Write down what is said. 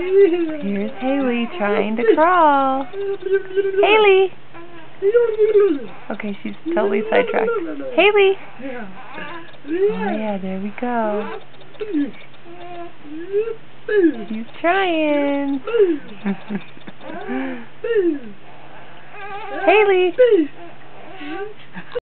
Here's Hailey trying to crawl. Hailey! Okay, she's totally sidetracked. Hailey! Oh yeah, there we go. She's trying. Hailey!